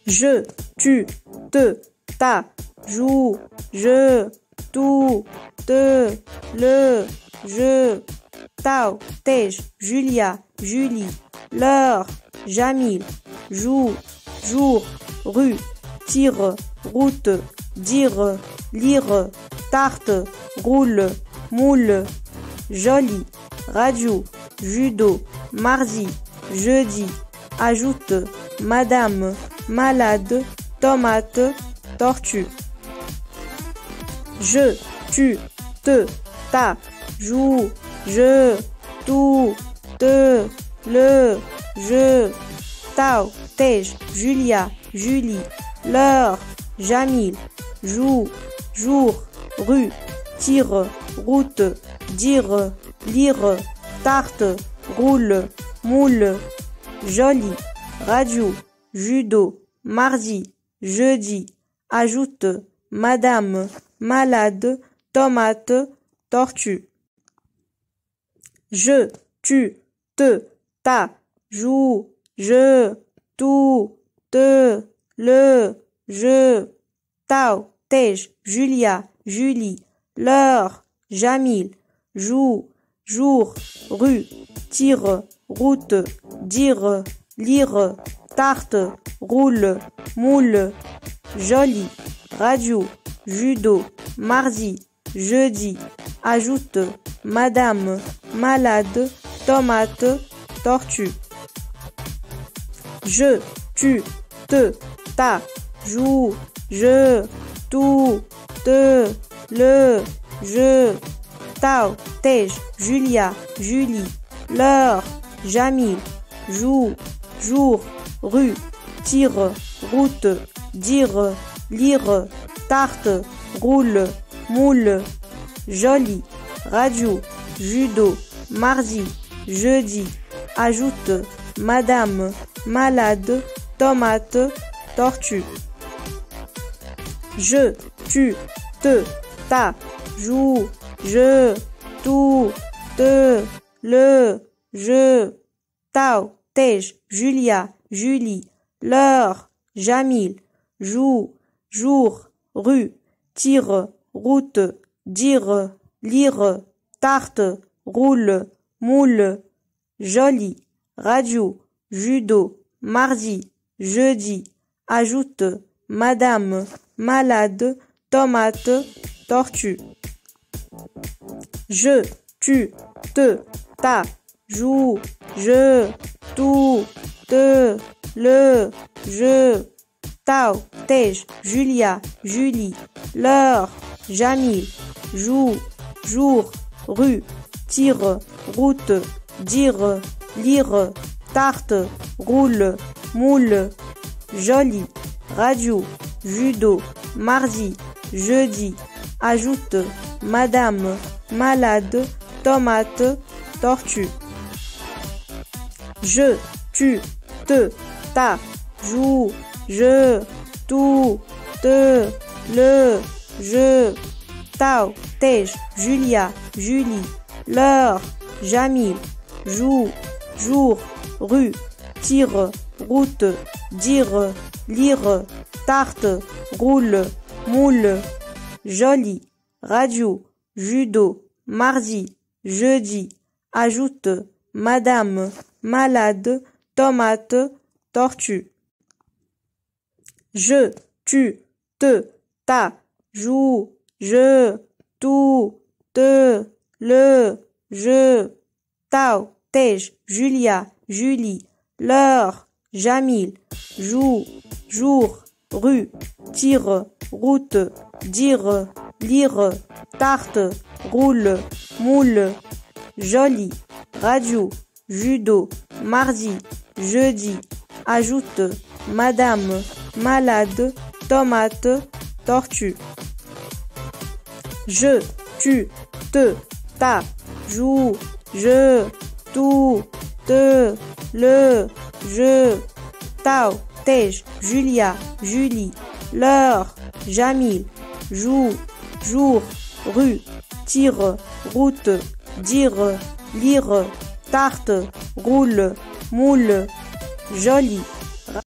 Je, tu, te, ta, joue, je, tu, te, le, je, tao, tej, Julia, Julie, l'heure, Jamil, joue, jour, rue, tire, route, dire, lire, tarte, roule, moule, joli, radio, judo, mardi, jeudi, ajoute, madame, malade, tomate, tortue. Je, tu, te, ta, joue, je, tu, te, le, je, tao, tej, Julia, Julie, l'heure, Jamil, joue, jour, rue, tire, route, dire, lire, tarte, roule, moule, joli, radio, judo, mardi, jeudi, ajoute, madame, malade, tomate, tortue. Je, tu, te, ta, joue, je, tu, te, le, je, tao, tej, Julia, Julie, l'heure, Jamil, joue, jour, rue, tire, route, dire, lire, tarte, roule, moule, joli, radio, judo, mardi, jeudi, ajoute, madame, malade, tomate, tortue. Je, tu, te, ta, joue, je, tu, te, le, je, tao, tej, Julia, Julie, l'heure, Jamil, joue, jour, rue, tire, route, dire, lire, tarte, roule, moule, joli, radio, judo, mardi, jeudi, ajoute, madame, malade, tomate, tortue. Je, tu, te, ta, joue, je, tu, te, le, je, tao, tej, Julia, Julie, l'heure, Jamil, joue, jour, rue, tire, route, dire, lire, tarte, roule, moule, joli, radio, judo, mardi, jeudi, ajoute, madame, malade, tomate, tortue. Je, tu, te, ta, joue, je, tu, te, le, je, tao, tej, Julia, Julie, l'heure, Jamil, joue, jour, rue, tire, route, dire, lire, tarte, roule, moule, joli, radio, judo, mardi, jeudi, ajoute, madame, malade, tomate, tortue. Je, tu, te, ta, joue, je, tu, te, le, je, tao, tej, Julia, Julie, l'heure, Jamil, joue, jour, rue, tire, route, dire, lire, tarte, roule, moule, joli, radio, judo, mardi, jeudi, ajoute, madame, malade, tomate, tortue. Je, tu, te, ta, joue, je, tu, te, le, je, tao, tej, Julia, Julie, l'heure, Jamil, joue, jour, rue, tire, route, dire, lire, tarte, roule, moule, joli, radio, judo, mardi, jeudi, ajoute, madame, malade, tomate, tortue. Je, tu, te, ta, joue, je, tu, te, le, je, tao, tej, Julia, Julie, l'heure, Jamil, joue, jour, rue, tire, route, dire, lire, tarte, roule, moule, joli,